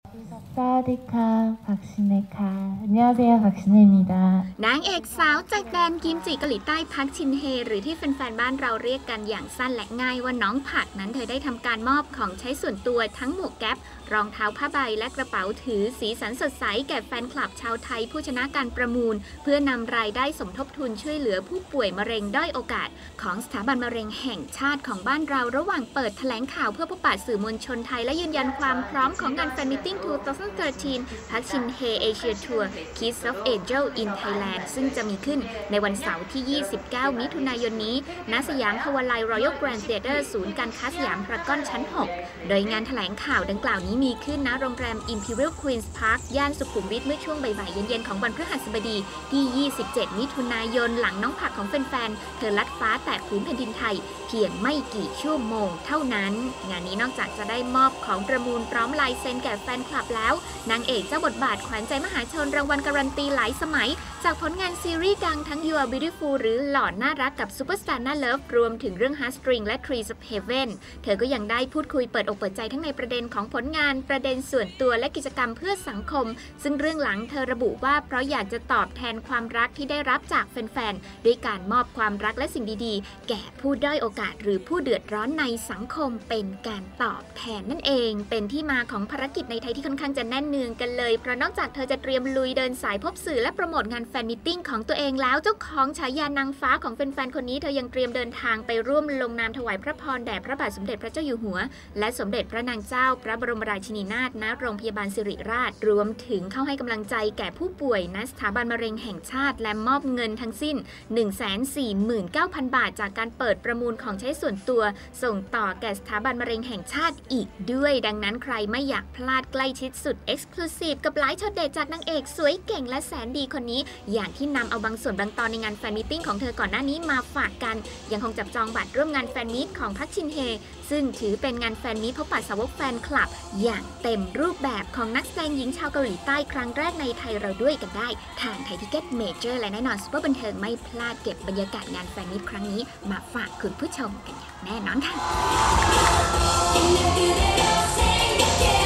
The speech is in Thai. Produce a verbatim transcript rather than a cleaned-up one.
사와디카 박신혜카 안녕하세요 박신혜입니다 นางเอกสาวจากแดนกิมจิเกาหลีใต้พักชินเฮหรือที่แฟนๆบ้านเราเรียกกันอย่างสั้นและง่ายว่าน้องผักนั้นเธอได้ทำการมอบของใช้ส่วนตัวทั้งหมวกแก๊ปรองเท้าผ้าใบและกระเป๋าถือสีสันสดใสแก่แฟนคลับชาวไทยผู้ชนะการประมูลเพื่อนำรายได้สมทบทุนช่วยเหลือผู้ป่วยมะเร็งด้อยโอกาสของสถาบันมะเร็งแห่งชาติของบ้านเราระหว่างเปิดแถลงข่าวเพื่อพบปะสื่อมวลชนไทยและยืนยันความพร้อมของงานแฟนมิทติ้ง สองพันสิบสาม พักชินเฮเอเชียทัวร์ Kiss of Angel in Thailand ซึ่งจะมีขึ้นในวันเสาร์ที่ ยี่สิบเก้า มิถุนายนนี้ณสยามพาวาไล Royal Grand Theatre ศูนย์การค้าสยามพารากอนชั้น หก โดยงานแถลงข่าวดังกล่าวนี้มีขึ้นณโรงแรม Imperial Queen's Park ย่านสุขุมวิทเมื่อช่วงบ่ายๆเย็นๆของวันพฤหัสบดีที่ ยี่สิบเจ็ด มิถุนายนหลังน้องผักของแฟนๆเธอลัดฟ้าแตะพื้นแผ่นดินไทยเพียงไม่กี่ชั่วโมงเท่านั้นงานนี้นอกจากจะได้มอบของประมูลพร้อมลายเซ็นแก่แฟนคลับแล้วนางเอกเจ้าบทบาทขวัญใจมหาชนรางวัลการันตีหลายสมัยจากผลงานซีรีส์ดังทั้ง You Are Beautiful หรือหล่อน่ารักกับ Superstar น่าเลิฟรวมถึงเรื่อง Heartstring และ Trees of Heaven เธอก็ยังได้พูดคุยเปิดอกเปิดใจทั้งในประเด็นของผลงานประเด็นส่วนตัวและกิจกรรมเพื่อสังคมซึ่งเรื่องหลังเธอระบุว่าเพราะอยากจะตอบแทนความรักที่ได้รับจากแฟนๆด้วยการมอบความรักและสิ่งดีๆแก่ผู้ด้อยโอกาสหรือผู้เดือดร้อนในสังคมเป็นการตอบแทนนั่นเองเป็นที่มาของภารกิจในไทยที่ค่อนข้างจะแน่นเนืองกันเลยเพราะนอกจากเธอจะเตรียมลุยเดินสายพบสื่อและโปรโมทงานแฟนมิทติ้งของตัวเองแล้วเจ้าของฉายานางฟ้าของแฟนๆคนนี้เธอยังเตรียมเดินทางไปร่วมลงนามถวายพระพรแด่พระบาทสมเด็จพระเจ้าอยู่หัวและสมเด็จพระนางเจ้าพระบรมราชินีนาถณโรงพยาบาลสิริราชรวมถึงเข้าให้กำลังใจแก่ผู้ป่วยณสถาบันมะเร็งแห่งชาติและมอบเงินทั้งสิ้น หนึ่งแสนสี่หมื่นเก้าพัน บาทจากการเปิดประมูลของใช้ส่วนตัวส่งต่อแก่สถาบันมะเร็งแห่งชาติอีกด้วยดังนั้นใครไม่อยากพลาดใกล้ชิดสุดเอ็กซ์คลูซีฟกับหลายช็อตเด็ดจากนางเอกสวยเก่งและแสนดีคนนี้อย่างที่นำเอาบางส่วนบางตอนในงานแฟนมิทติ้งของเธอก่อนหน้านี้มาฝากกันยังคงจับจองบัตรร่วมงานแฟนมิตของพักชินเฮซึ่งถือเป็นงานแฟนมิตพบปะสาวกแฟนคลับอย่างเต็มรูปแบบของนักแสดงหญิงชาวเกาหลีใต้ครั้งแรกในไทยเราด้วยกันได้ทางไทยทิเก็ตเมเจอร์และแน่นอนซุปเปอร์บันเทิงไม่พลาดเก็บบรรยากาศงานแฟนมิตครั้งนี้มาฝากคุณผู้ชมกันอย่างแน่นอนค่ะ